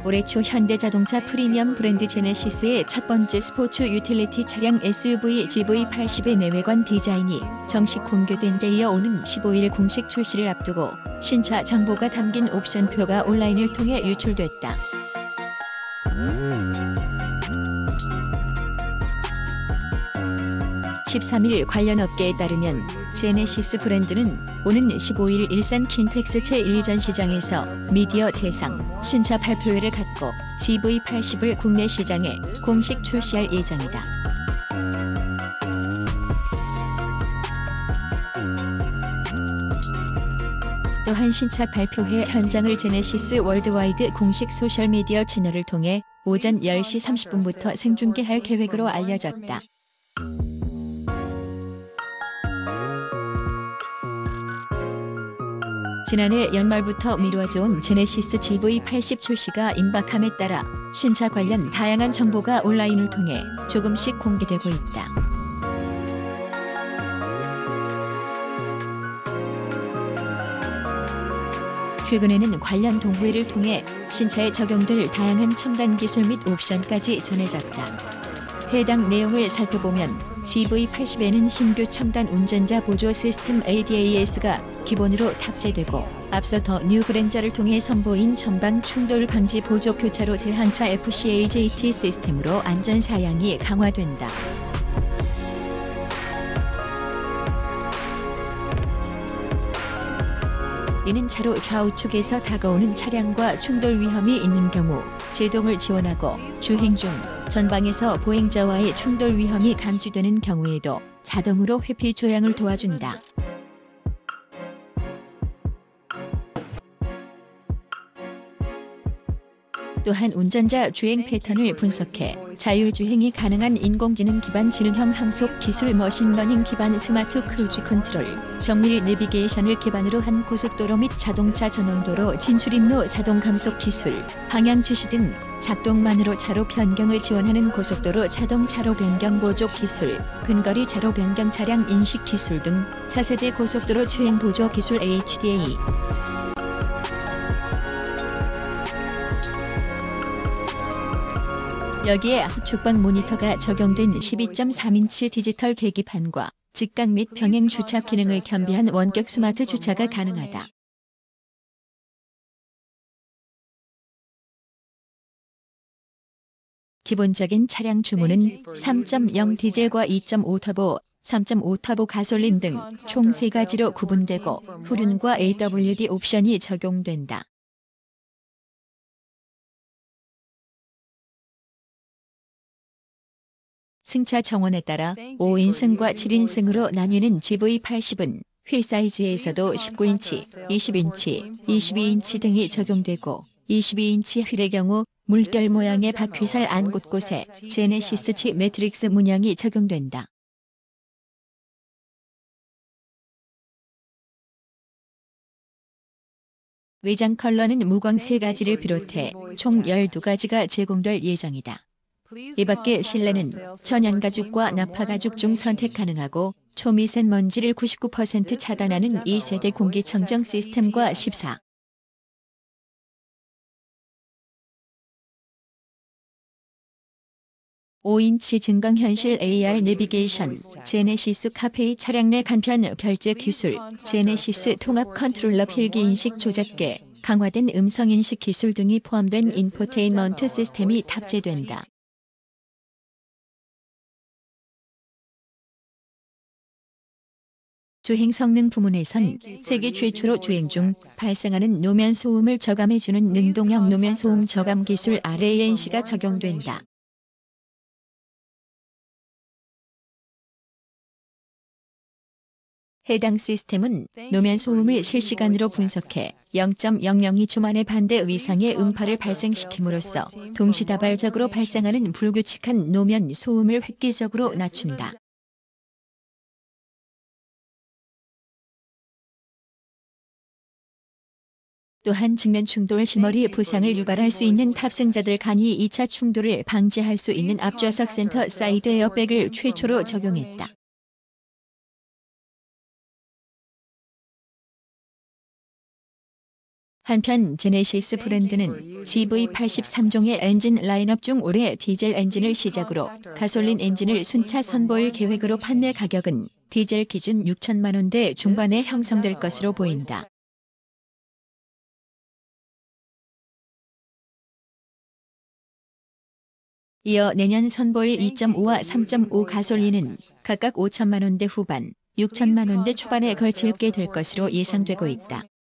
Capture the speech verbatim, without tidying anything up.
올해 초 현대자동차 프리미엄 브랜드 제네시스의 첫 번째 스포츠 유틸리티 차량 에스유브이 지브이 팔십의 내외관 디자인이 정식 공개된 데 이어 오는 십오일 공식 출시를 앞두고 신차 정보가 담긴 옵션표가 온라인을 통해 유출됐다. 십삼일 관련 업계에 따르면 제네시스 브랜드는 오는 십오일 일산 킨텍스 제일 전시장에서 미디어 대상 신차 발표회를 갖고 지브이 팔십을 국내 시장에 공식 출시할 예정이다. 또한 신차 발표회 현장을 제네시스 월드와이드 공식 소셜미디어 채널을 통해 오전 열 시 삼십 분부터 생중계할 계획으로 알려졌다. 지난해 연말부터 미뤄져 온 제네시스 지브이 팔십 출시가 임박함에 따라 신차 관련 다양한 정보가 온라인을 통해 조금씩 공개되고 있다. 최근에는 관련 동호회를 통해 신차에 적용될 다양한 첨단 기술 및 옵션까지 전해졌다. 해당 내용을 살펴보면 지브이 팔십에는 신규 첨단 운전자 보조 시스템 에이디에이에스가 기본으로 탑재되고 앞서 더 뉴 그랜저를 통해 선보인 전방 충돌 방지 보조 교차로 대항차 에프씨에이제이티 시스템으로 안전 사양이 강화된다. 이는 차로 좌우측에서 다가오는 차량과 충돌 위험이 있는 경우 제동을 지원하고 주행 중 전방에서 보행자와의 충돌 위험이 감지되는 경우에도 자동으로 회피 조향을 도와준다. 또한 운전자 주행 패턴을 분석해 자율주행이 가능한 인공지능 기반 지능형 항속 기술 머신러닝 기반 스마트 크루즈 컨트롤, 정밀 내비게이션을 기반으로 한 고속도로 및 자동차 전용도로 진출입로 자동 감속 기술, 방향 지시 등 작동만으로 차로 변경을 지원하는 고속도로 자동 차로 변경 보조 기술, 근거리 차로 변경 차량 인식 기술 등 차세대 고속도로 주행 보조 기술 에이치디에이. 여기에 후측방 모니터가 적용된 십이 점 삼 인치 디지털 계기판과 직각 및 병행 주차 기능을 겸비한 원격 스마트 주차가 가능하다. 기본적인 차량 주문은 삼 점 영 디젤과 이 점 오 터보, 삼 점 오 터보 가솔린 등 총 세 가지로 구분되고 후륜과 에이더블유디 옵션이 적용된다. 승차 정원에 따라 오 인승과 칠 인승으로 나뉘는 지브이 팔십은 휠 사이즈에서도 십구 인치, 이십 인치, 이십이 인치 등이 적용되고 이십이 인치 휠의 경우 물결 모양의 바퀴살 안 곳곳에 제네시스 치 매트릭스 문양이 적용된다. 외장 컬러는 무광 세 가지를 비롯해 총 열두 가지가 제공될 예정이다. 이 밖에 실내는 천연가죽과 나파가죽 중 선택 가능하고 초미세먼지를 구십구 퍼센트 차단하는 이 세대 공기청정 시스템과 십사 오 인치 증강현실 에이알 내비게이션, 제네시스 카페이 차량 내 간편 결제 기술, 제네시스 통합 컨트롤러 필기인식 조작계, 강화된 음성인식 기술 등이 포함된 인포테인먼트 시스템이 탑재된다. 주행 성능 부문에선 세계 최초로 주행 중 발생하는 노면 소음을 저감해주는 능동형 노면 소음 저감 기술 알에이엔씨가 적용된다. 해당 시스템은 노면 소음을 실시간으로 분석해 영 점 영영이 초 만에 반대 위상의 음파를 발생시킴으로써 동시다발적으로 발생하는 불규칙한 노면 소음을 획기적으로 낮춘다. 또한 측면 충돌 시머리 부상을 유발할 수 있는 탑승자들 간이 이 차 충돌을 방지할 수 있는 앞좌석 센터 사이드 에어백을 최초로 적용했다. 한편 제네시스 브랜드는 지브이 팔십삼 종의 엔진 라인업 중 올해 디젤 엔진을 시작으로 가솔린 엔진을 순차 선보일 계획으로 판매 가격은 디젤 기준 육천만 원대 중반에 형성될 것으로 보인다. 이어 내년 선보일 이 점 오와 삼 점 오 가솔린은 각각 오천만 원대 후반, 육천만 원대 초반에 걸칠게 될 것으로 예상되고 있다.